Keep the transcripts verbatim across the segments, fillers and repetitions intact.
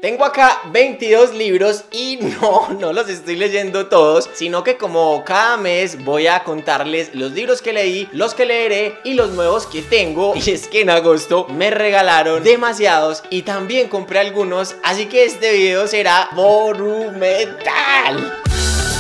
Tengo acá veintidós libros y no, no los estoy leyendo todos, sino que como cada mes voy a contarles los libros que leí, los que leeré y los nuevos que tengo. Y es que en agosto me regalaron demasiados y también compré algunos, así que este video será monumental.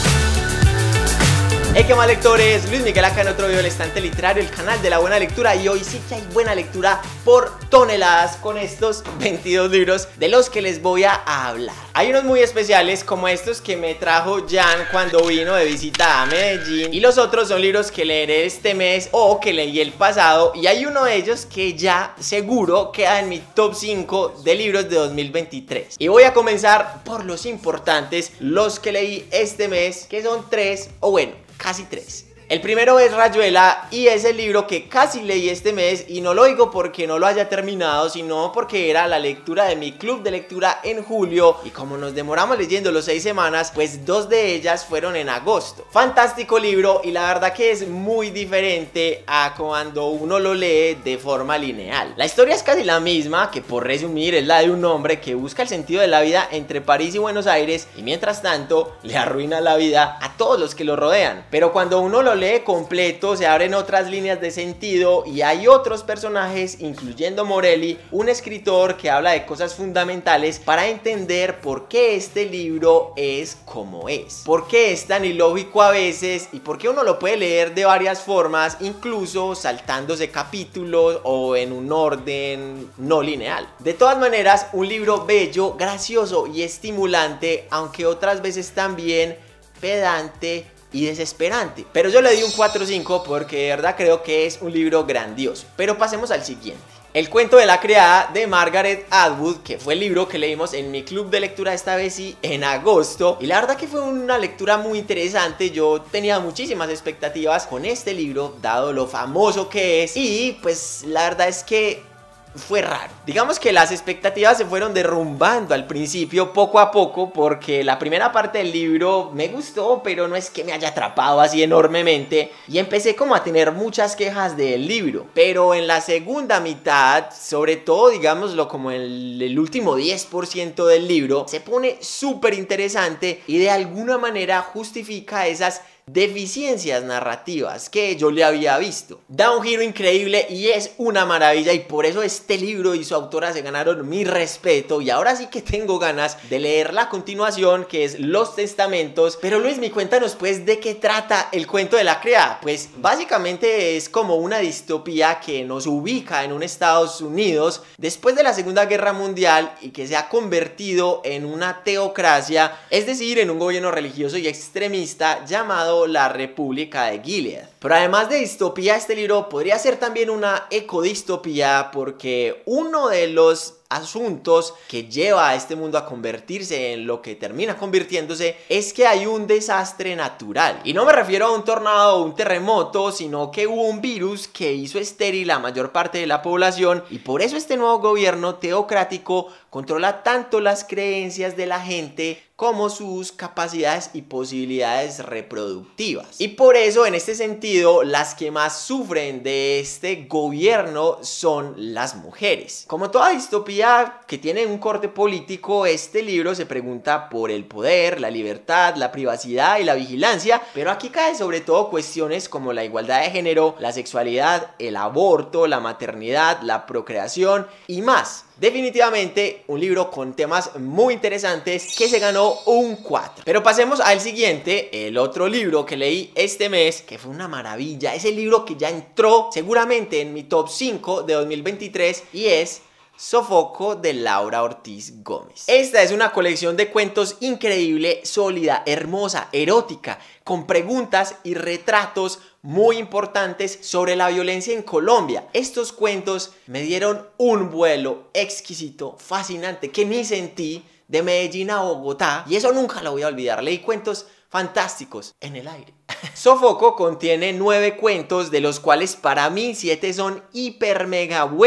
Hey, ¿qué más, lectores? Luis Miguel acá en otro video del Estante Literario, el canal de la buena lectura. Y hoy sí que hay buena lectura por toneladas con estos veintidós libros de los que les voy a hablar. Hay unos muy especiales como estos que me trajo Jan cuando vino de visita a Medellín, y los otros son libros que leeré este mes o que leí el pasado. Y hay uno de ellos que ya seguro queda en mi top cinco de libros de dos mil veintitrés. Y voy a comenzar por los importantes, los que leí este mes, que son tres, o bueno, casi tres. El primero es Rayuela y es el libro que casi leí este mes, y no lo digo porque no lo haya terminado, sino porque era la lectura de mi club de lectura en julio, y como nos demoramos leyendo los seis semanas, pues dos de ellas fueron en agosto. Fantástico libro, y la verdad que es muy diferente a cuando uno lo lee de forma lineal. La historia es casi la misma, que por resumir es la de un hombre que busca el sentido de la vida entre París y Buenos Aires, y mientras tanto le arruina la vida a todos los que lo rodean. Pero cuando uno lo lee completo, se abren otras líneas de sentido y hay otros personajes, incluyendo Morelli, un escritor que habla de cosas fundamentales para entender por qué este libro es como es, por qué es tan ilógico a veces y por qué uno lo puede leer de varias formas, incluso saltándose capítulos o en un orden no lineal. De todas maneras, un libro bello, gracioso y estimulante, aunque otras veces también pedante y desesperante. Pero yo le di un cuatro cinco porque de verdad creo que es un libro grandioso. Pero pasemos al siguiente. El cuento de la criada, de Margaret Atwood, que fue el libro que leímos en mi club de lectura esta vez y en agosto. Y la verdad que fue una lectura muy interesante. Yo tenía muchísimas expectativas con este libro, dado lo famoso que es. Y pues la verdad es que fue raro. Digamos que las expectativas se fueron derrumbando al principio, poco a poco, porque la primera parte del libro me gustó, pero no es que me haya atrapado así enormemente, y empecé como a tener muchas quejas del libro. Pero en la segunda mitad, sobre todo digámoslo como en el, el último diez por ciento del libro, se pone súper interesante y de alguna manera justifica esas deficiencias narrativas que yo le había visto. Da un giro increíble y es una maravilla, y por eso este libro y su autora se ganaron mi respeto. Y ahora sí que tengo ganas de leer la continuación, que es Los Testamentos. Pero Luis, mi cuéntanos pues de qué trata el cuento de la criada. Pues básicamente es como una distopía que nos ubica en un Estados Unidos después de la Segunda Guerra Mundial y que se ha convertido en una teocracia, es decir, en un gobierno religioso y extremista llamado la República de Gilead. Pero además de distopía, este libro podría ser también una ecodistopía, porque uno de los asuntos que lleva a este mundo a convertirse en lo que termina convirtiéndose es que hay un desastre natural. Y no me refiero a un tornado o un terremoto, sino que hubo un virus que hizo estéril la mayor parte de la población, y por eso este nuevo gobierno teocrático controla tanto las creencias de la gente como sus capacidades y posibilidades reproductivas. Y por eso, en este sentido, las que más sufren de este gobierno son las mujeres. Como toda distopía que tiene un corte político, este libro se pregunta por el poder, la libertad, la privacidad y la vigilancia, pero aquí cae sobre todo cuestiones como la igualdad de género, la sexualidad, el aborto, la maternidad, la procreación y más. Definitivamente un libro con temas muy interesantes que se ganó un cuatro. Pero pasemos al siguiente, el otro libro que leí este mes, que fue una maravilla. Es el libro que ya entró seguramente en mi top cinco de dos mil veintitrés, y es Sofoco, de Laura Ortiz Gómez. Esta es una colección de cuentos increíble, sólida, hermosa, erótica, con preguntas y retratos muy importantes sobre la violencia en Colombia. Estos cuentos me dieron un vuelo exquisito, fascinante, que ni sentí de Medellín a Bogotá, y eso nunca lo voy a olvidar. Leí cuentos fantásticos en el aire. Sofoco contiene nueve cuentos, de los cuales para mí siete son hiper mega buenos.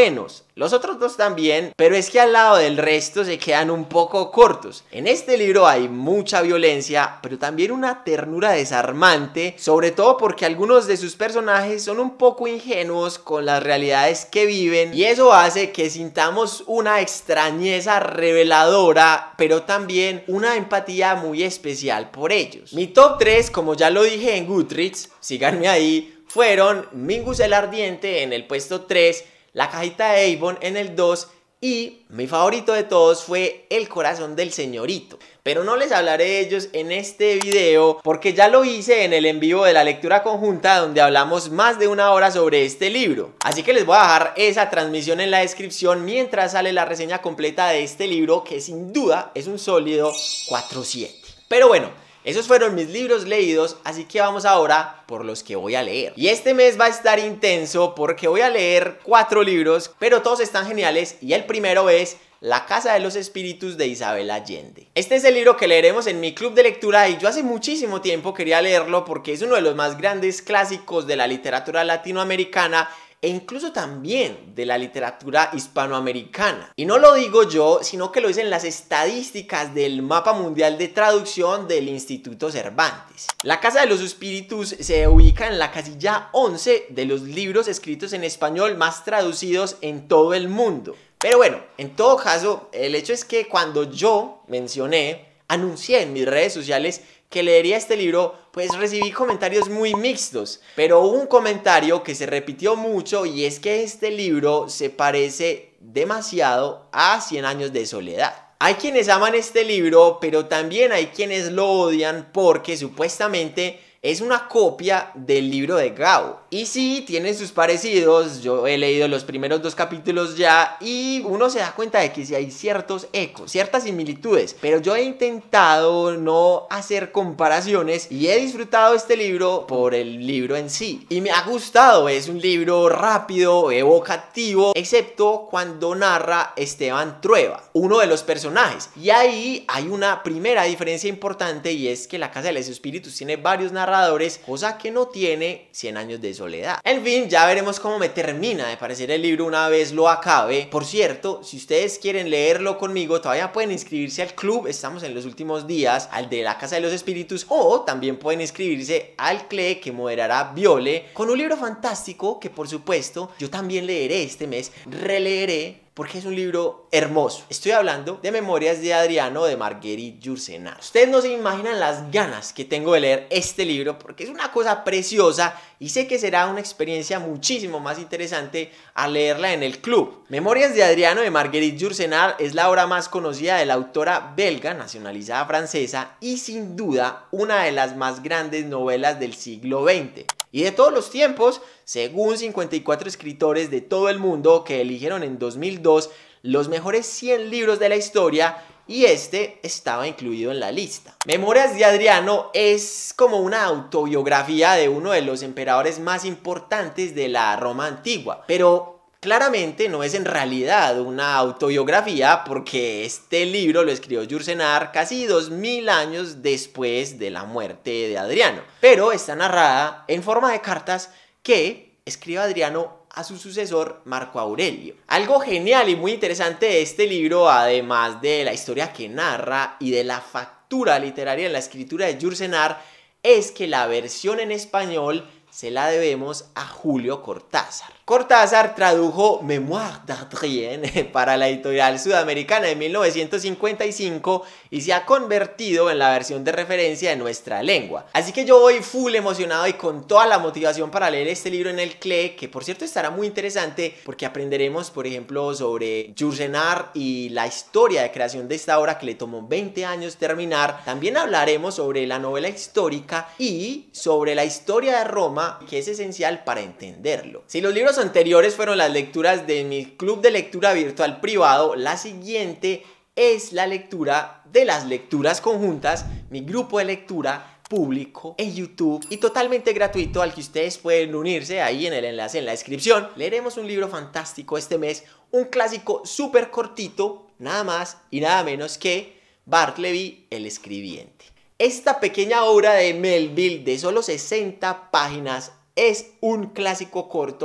Los otros dos también, pero es que al lado del resto se quedan un poco cortos. En este libro hay mucha violencia, pero también una ternura desarmante, sobre todo porque algunos de sus personajes son un poco ingenuos con las realidades que viven, y eso hace que sintamos una extrañeza reveladora, pero también una empatía muy especial por ellos. Mi top tres, como ya lo dije en Goodreads, síganme ahí, fueron Mingus el Ardiente en el puesto tres, La Cajita de Avon en el dos y mi favorito de todos fue El Corazón del Señorito. Pero no les hablaré de ellos en este video porque ya lo hice en el en vivo de la lectura conjunta donde hablamos más de una hora sobre este libro. Así que les voy a dejar esa transmisión en la descripción mientras sale la reseña completa de este libro, que sin duda es un sólido cuatro siete. Pero bueno, esos fueron mis libros leídos, así que vamos ahora por los que voy a leer. Y este mes va a estar intenso porque voy a leer cuatro libros, pero todos están geniales, y el primero es La Casa de los Espíritus de Isabel Allende. Este es el libro que leeremos en mi club de lectura y yo hace muchísimo tiempo quería leerlo porque es uno de los más grandes clásicos de la literatura latinoamericana e incluso también de la literatura hispanoamericana. Y no lo digo yo, sino que lo dicen las estadísticas del Mapa Mundial de Traducción del Instituto Cervantes. La Casa de los Espíritus se ubica en la casilla once de los libros escritos en español más traducidos en todo el mundo. Pero bueno, en todo caso, el hecho es que cuando yo mencioné, anuncié en mis redes sociales que leería este libro, pues recibí comentarios muy mixtos, pero hubo un comentario que se repitió mucho y es que este libro se parece demasiado a Cien años de soledad. Hay quienes aman este libro, pero también hay quienes lo odian porque supuestamente es una copia del libro de Gao. Y sí, tienen sus parecidos. Yo he leído los primeros dos capítulos ya y uno se da cuenta de que sí hay ciertos ecos, ciertas similitudes. Pero yo he intentado no hacer comparaciones y he disfrutado este libro por el libro en sí. Y me ha gustado, es un libro rápido, evocativo, excepto cuando narra Esteban Trueba, uno de los personajes. Y ahí hay una primera diferencia importante y es que La Casa de los Espíritus tiene varios narradores, cosa que no tiene Cien años de soledad. En fin, ya veremos cómo me termina de parecer el libro una vez lo acabe. Por cierto, si ustedes quieren leerlo conmigo, todavía pueden inscribirse al club, estamos en los últimos días, al de La Casa de los Espíritus, o también pueden inscribirse al C L E que moderará Viole, con un libro fantástico que por supuesto yo también leeré este mes, releeré, porque es un libro hermoso. Estoy hablando de Memorias de Adriano de Marguerite Yourcenar. Ustedes no se imaginan las ganas que tengo de leer este libro porque es una cosa preciosa y sé que será una experiencia muchísimo más interesante al leerla en el club. Memorias de Adriano de Marguerite Yourcenar es la obra más conocida de la autora belga nacionalizada francesa y sin duda una de las más grandes novelas del siglo veinte. Y de todos los tiempos, según cincuenta y cuatro escritores de todo el mundo que eligieron en dos mil dos los mejores cien libros de la historia, y este estaba incluido en la lista. Memorias de Adriano es como una autobiografía de uno de los emperadores más importantes de la Roma antigua, pero claramente no es en realidad una autobiografía porque este libro lo escribió Yourcenar casi dos mil años después de la muerte de Adriano, pero está narrada en forma de cartas que escribe Adriano a su sucesor Marco Aurelio. Algo genial y muy interesante de este libro, además de la historia que narra y de la factura literaria en la escritura de Yourcenar, es que la versión en español se la debemos a Julio Cortázar. Cortázar tradujo Mémoires d'Adrienne para la editorial sudamericana de mil novecientos cincuenta y cinco y se ha convertido en la versión de referencia de nuestra lengua. Así que yo voy full emocionado y con toda la motivación para leer este libro en el C L E, que por cierto estará muy interesante porque aprenderemos, por ejemplo, sobre Yourcenar y la historia de creación de esta obra que le tomó veinte años terminar. También hablaremos sobre la novela histórica y sobre la historia de Roma, que es esencial para entenderlo. Si los libros anteriores fueron las lecturas de mi club de lectura virtual privado, la siguiente es la lectura de las lecturas conjuntas, mi grupo de lectura público en YouTube y totalmente gratuito al que ustedes pueden unirse ahí en el enlace en la descripción. Leeremos un libro fantástico este mes, un clásico súper cortito, nada más y nada menos que Bartleby el Escribiente. Esta pequeña obra de Melville de solo sesenta páginas es un clásico corto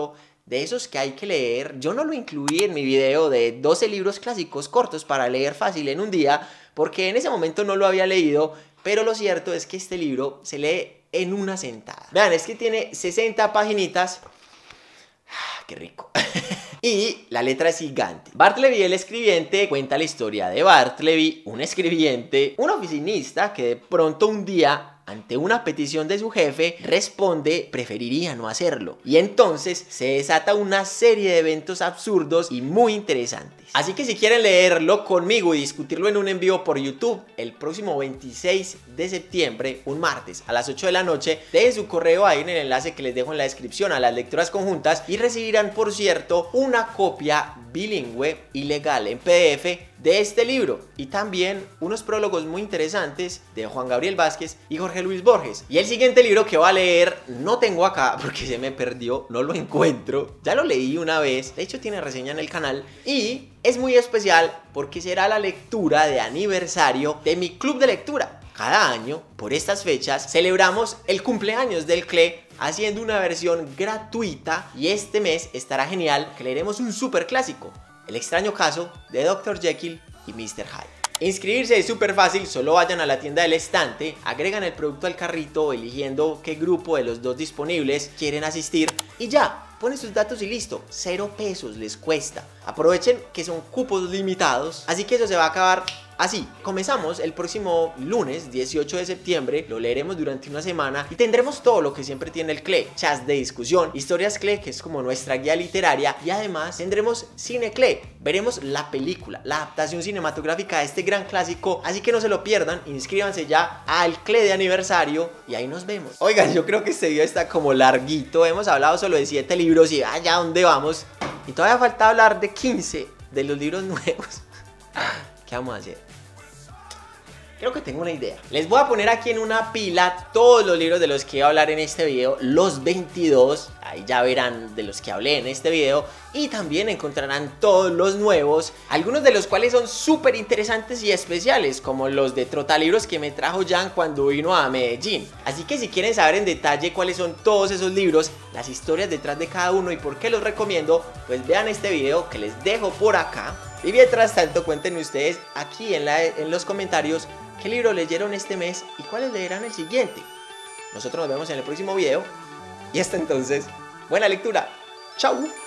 de esos que hay que leer. Yo no lo incluí en mi video de doce libros clásicos cortos para leer fácil en un día, porque en ese momento no lo había leído, pero lo cierto es que este libro se lee en una sentada. Vean, es que tiene sesenta paginitas. Ah, ¡qué rico! Y la letra es gigante. Bartleby, el escribiente, cuenta la historia de Bartleby, un escribiente, un oficinista que de pronto un día, ante una petición de su jefe, responde preferiría no hacerlo. Y entonces se desata una serie de eventos absurdos y muy interesantes. Así que si quieren leerlo conmigo y discutirlo en un en vivo por YouTube el próximo veintiséis de septiembre, un martes a las ocho de la noche, dejen su correo ahí en el enlace que les dejo en la descripción a las lecturas conjuntas y recibirán, por cierto, una copia bilingüe y legal en P D F de este libro y también unos prólogos muy interesantes de Juan Gabriel Vázquez y Jorge Luis Borges. Y el siguiente libro que voy a leer no tengo acá porque se me perdió, no lo encuentro, ya lo leí una vez, de hecho tiene reseña en el canal y es muy especial porque será la lectura de aniversario de mi club de lectura. Cada año, por estas fechas, celebramos el cumpleaños del C L E haciendo una versión gratuita y este mes estará genial que leeremos un super clásico, El extraño caso de doctor Jekyll y mister Hyde. Inscribirse es súper fácil, solo vayan a la tienda del estante, agregan el producto al carrito eligiendo qué grupo de los dos disponibles quieren asistir y ya. Ponen sus datos y listo, cero pesos les cuesta. Aprovechen que son cupos limitados, así que eso se va a acabar así. Comenzamos el próximo lunes dieciocho de septiembre, lo leeremos durante una semana y tendremos todo lo que siempre tiene el C L E: chats de discusión, historias C L E, que es como nuestra guía literaria, y además tendremos cine C L E. Veremos la película, la adaptación cinematográfica de este gran clásico, así que no se lo pierdan, inscríbanse ya al C L E de aniversario y ahí nos vemos. Oigan, yo creo que este video está como larguito, hemos hablado solo de siete libros y allá dónde vamos y todavía falta hablar de quince de los libros nuevos. ¿Qué vamos a hacer? Creo que tengo una idea. Les voy a poner aquí en una pila todos los libros de los que voy a hablar en este video, los veintidós, ahí ya verán de los que hablé en este video, y también encontrarán todos los nuevos, algunos de los cuales son súper interesantes y especiales, como los de Trotalibros que me trajo Jan cuando vino a Medellín. Así que si quieren saber en detalle cuáles son todos esos libros, las historias detrás de cada uno y por qué los recomiendo, pues vean este video que les dejo por acá. Y mientras tanto, cuéntenme ustedes aquí en, la, en los comentarios qué libro leyeron este mes y cuáles leerán el siguiente. Nosotros nos vemos en el próximo video y hasta entonces, buena lectura. ¡Chao!